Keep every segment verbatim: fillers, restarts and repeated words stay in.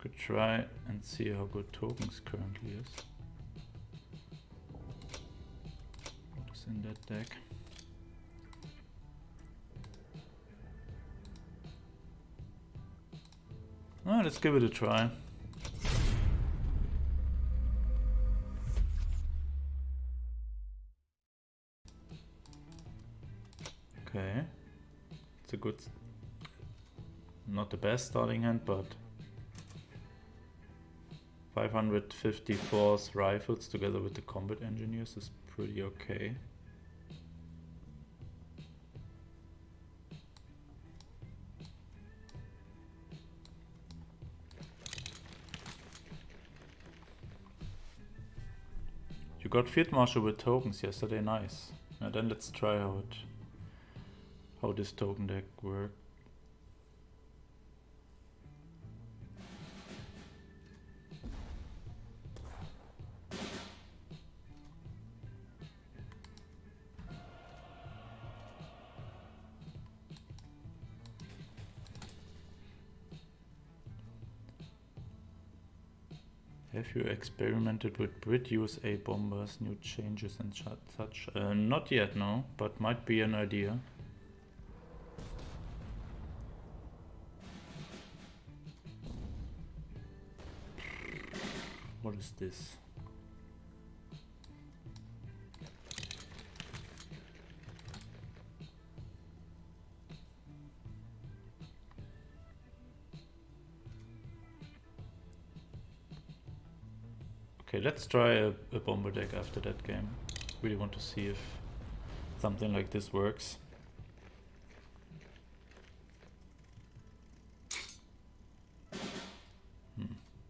Could try and see how good tokens currently is. What is in that deck? Oh, let's give it a try. Okay, it's a good, not the best starting hand, but five hundred fifty-fourth rifles together with the combat engineers is pretty okay. You got Field Marshal with tokens yesterday, nice. Now then let's try how it, how this token deck works. Have you experimented with Brit U S A bombers, new changes and such? Uh, not yet, no, but might be an idea. What is this? Okay, let's try a, a bomber deck after that game. Really want to see if something like this works. Hmm.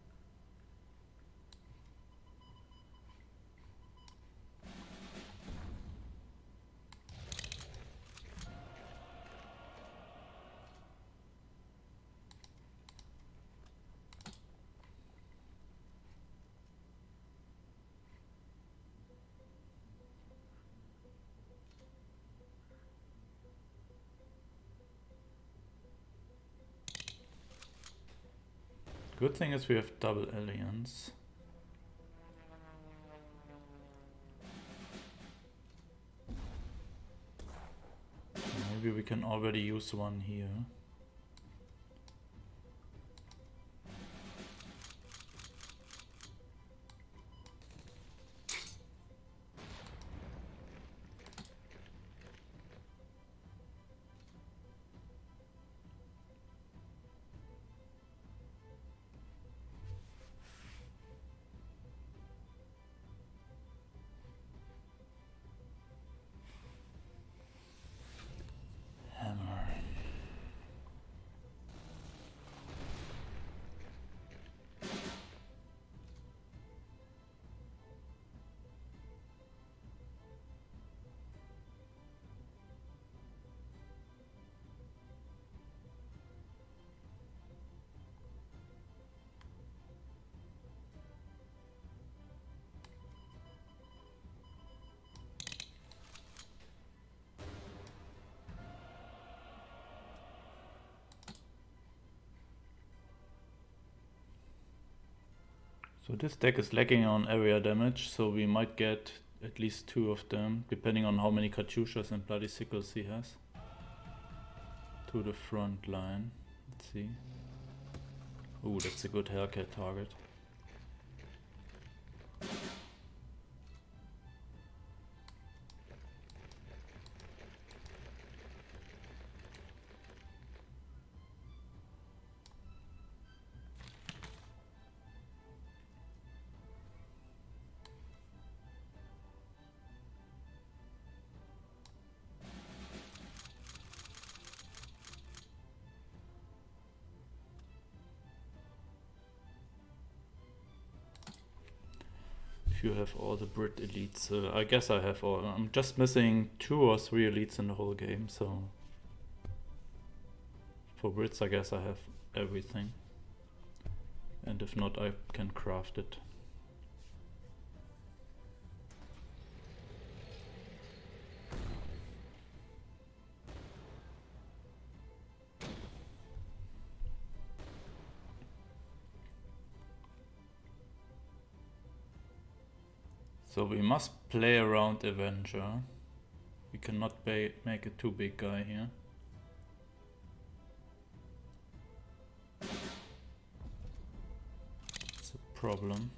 Good thing is we have double alliance. Maybe we can already use one here. So this deck is lacking on area damage, so we might get at least two of them, depending on how many Katyushas and Bloody Sickles he has. To the front line. Let's see. Ooh, that's a good Hellcat target. If you have all the Brit elites, uh, I guess I have all. I'm just missing two or three elites in the whole game, so for Brits I guess I have everything, and if not I can craft it. So we must play around Avenger. We cannot pay, make a too big guy here. It's a problem.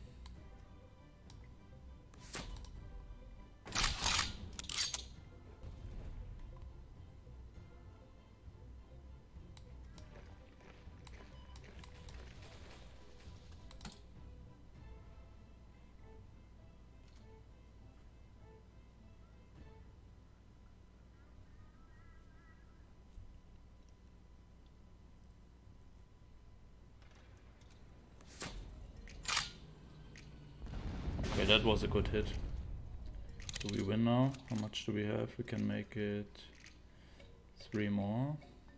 Okay, that was a good hit. Do we win now? How much do we have? We can make it three more.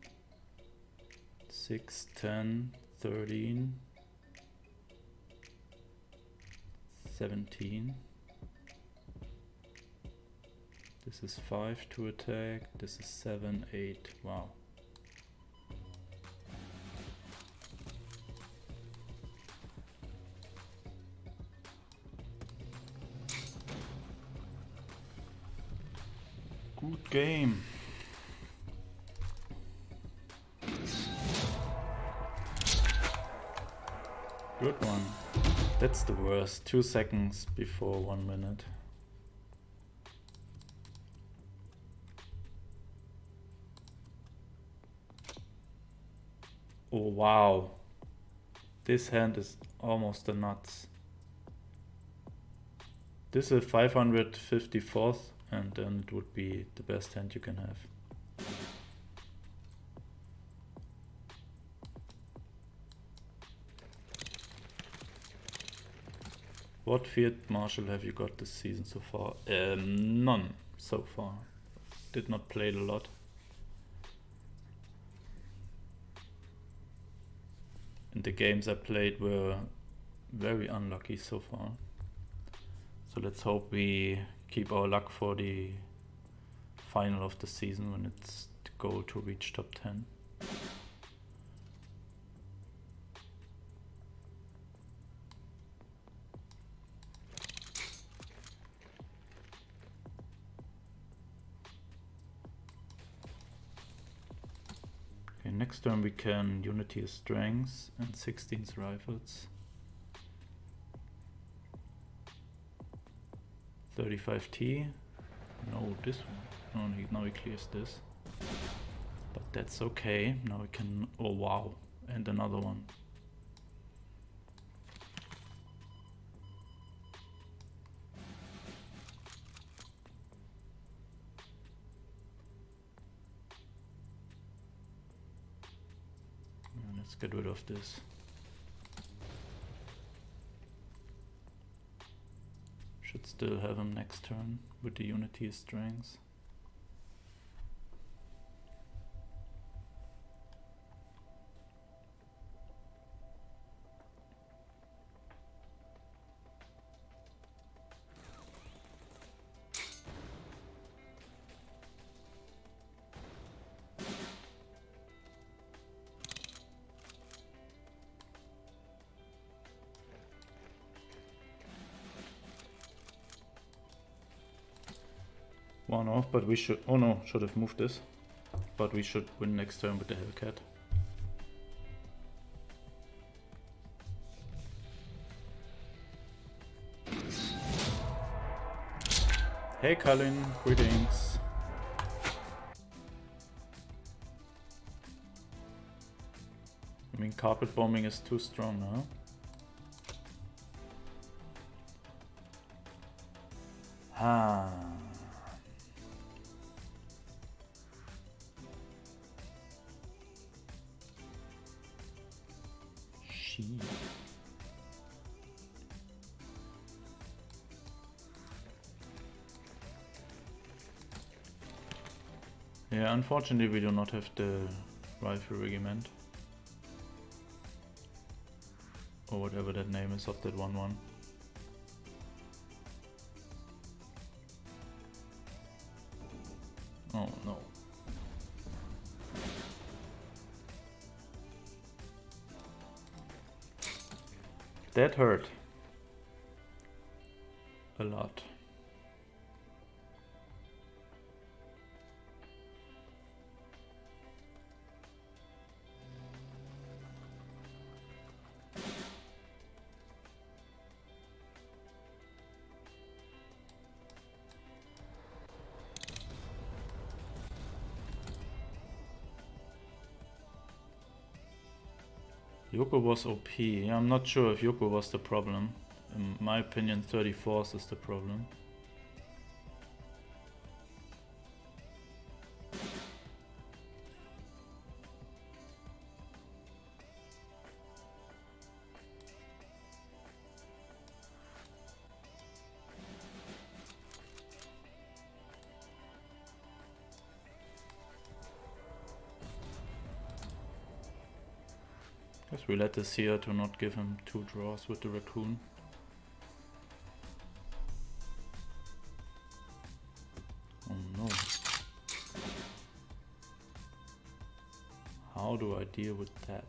six, ten, thirteen, seventeen. This is five to attack. This is seven, eight. Wow. Good game. Good one. That's the worst. Two seconds before one minute. Oh wow. This hand is almost a nuts. This is five hundred fifty-fourth. And then it would be the best hand you can have. What Field Marshal have you got this season so far? Um, none so far. Did not play it a lot. And the games I played were very unlucky so far. So let's hope we keep our luck for the final of the season when it's the goal to reach top ten. Okay, next turn we can Unity Strengths and sixteenth Rifles. thirty-five T. No, this one. No, he, now he clears this. But that's okay. Now we can. Oh wow. And another one. And let's get rid of this. Should still have him next turn with the Unity Strengths. One off, but we should. Oh no, should have moved this. But we should win next turn with the Hellcat. Hey Colin, greetings. I mean, carpet bombing is too strong now. Ah. Yeah, unfortunately we do not have the rifle regiment. Or whatever that name is of that one one. Oh no. That hurt. A lot. Yoko was O P. I'm not sure if Yoko was the problem. In my opinion, thirty-fourth is the problem. Guess we let this here to not give him two draws with the raccoon. Oh no. How do I deal with that?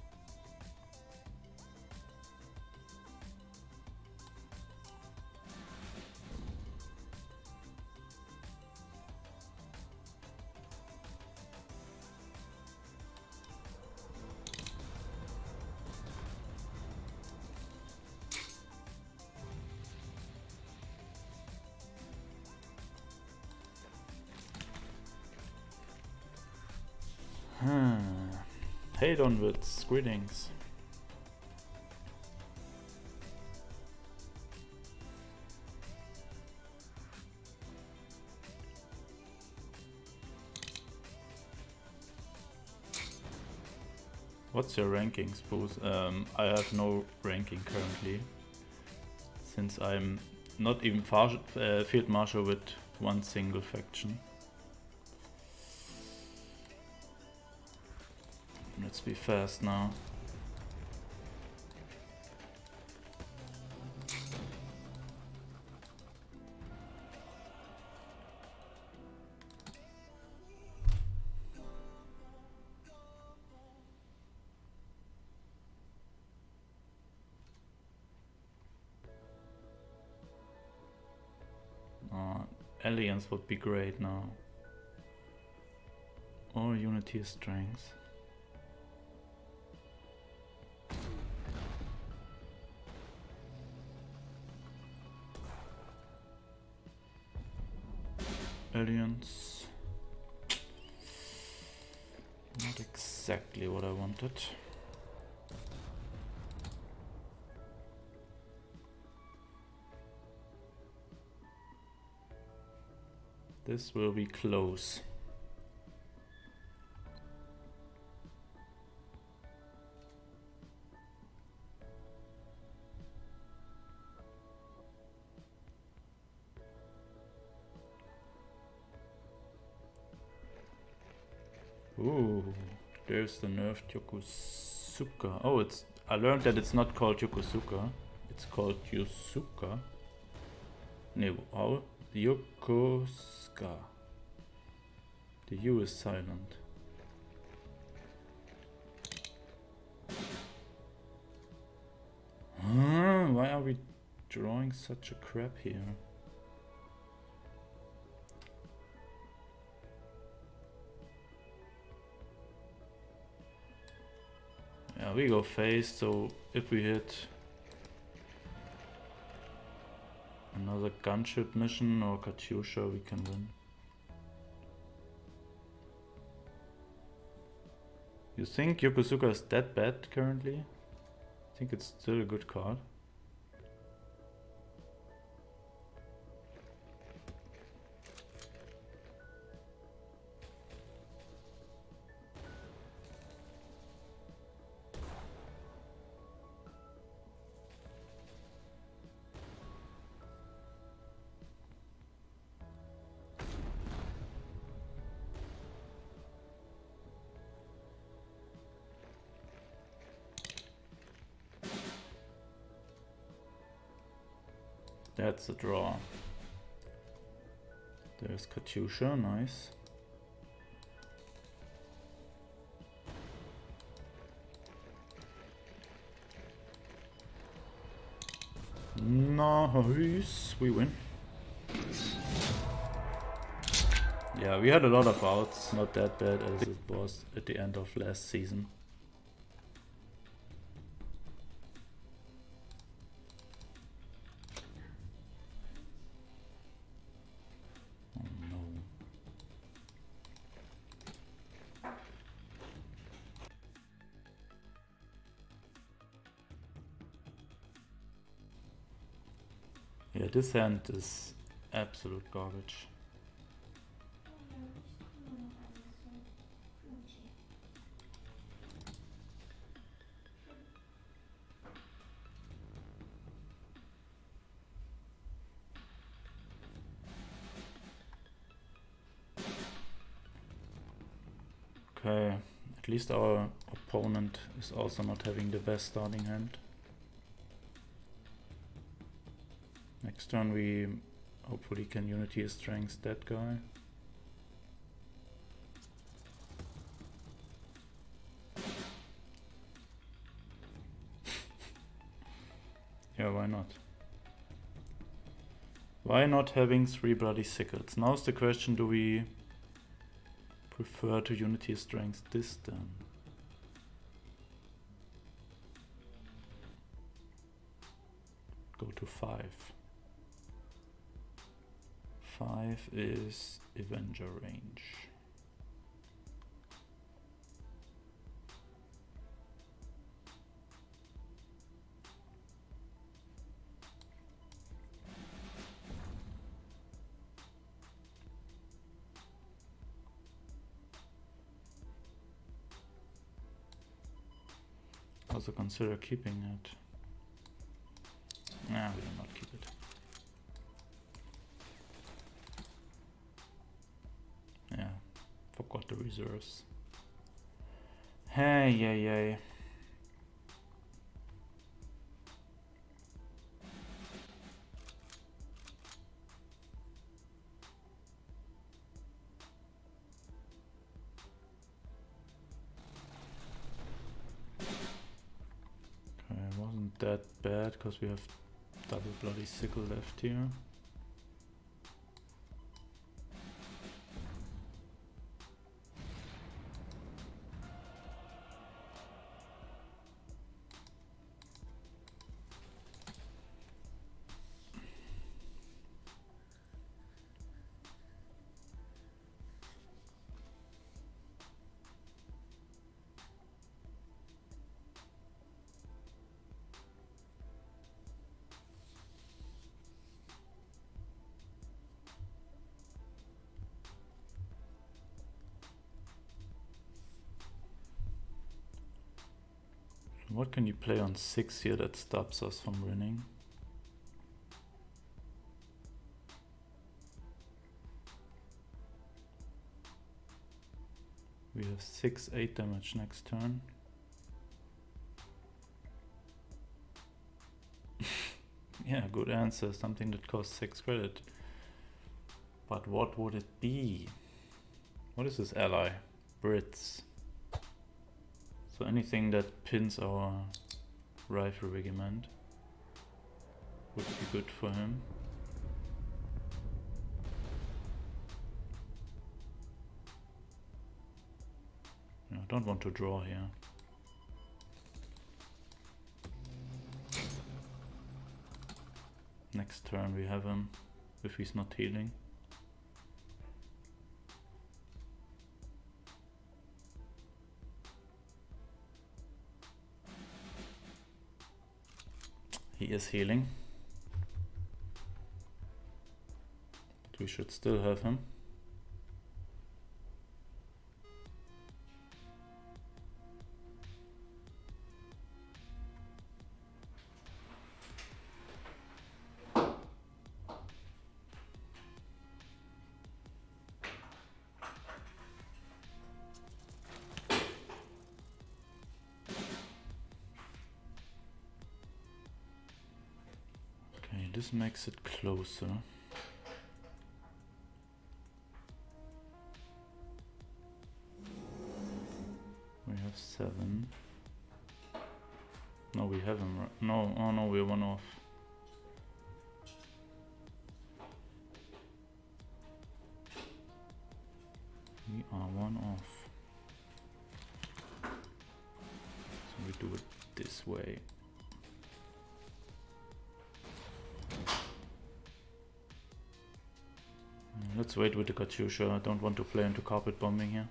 Hmm. Hey Donwitz, greetings. What's your ranking, Spoos? Um, I have no ranking currently, since I'm not even far, uh, Field Marshal with one single faction. Let's be fast now. Uh, Alliance would be great now. Or Unity Strength. Alliance. Not exactly what I wanted. This will be close. Ooh, there's the nerfed Yokosuka. Oh, it's. I learned that it's not called Yokosuka. It's called Yosuka. No, how? Yokosuka. The U is silent. Huh? Why are we drawing such a crap here? Yeah, we go face, so if we hit another gunship mission or Katyusha, we can win. You think Yokosuka is that bad currently? I think it's still a good card. That's a draw. There's Katyusha, nice. Nice, we win. Yeah, we had a lot of outs, not that bad as it was at the end of last season. Yeah, this hand is absolute garbage. Okay, at least our opponent is also not having the best starting hand. Next turn we hopefully can unity his strength that guy. Yeah, why not? Why not having three bloody sickles? Now's the question, do we prefer to unity his strength this turn? Go to five. Five is Avenger range. Also consider keeping it. Nah, we will not keep it. Yeah, forgot the reserves. Hey, yay, yay. Okay, it wasn't that bad because we have double bloody sickle left here. What can you play on six here that stops us from winning? We have six, eight damage next turn. Yeah, good answer. Something that costs six credit. But what would it be? What is this ally? Brits. So anything that pins our rifle regiment would be good for him. I don't want to draw here. Next turn we have him, if he's not healing. He is healing. But we should still have him. This makes it closer. We have seven. No, we have him. No, oh no, we're one off. We are one off. So we do it this way. Let's wait with the Katyusha. I don't want to play into carpet bombing here.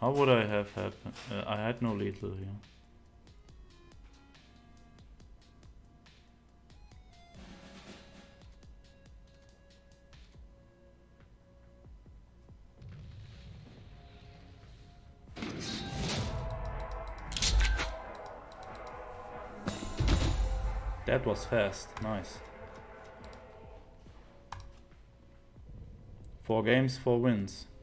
How would I have happened? Uh, I had no lethal here. That was fast, nice. Four games, four wins.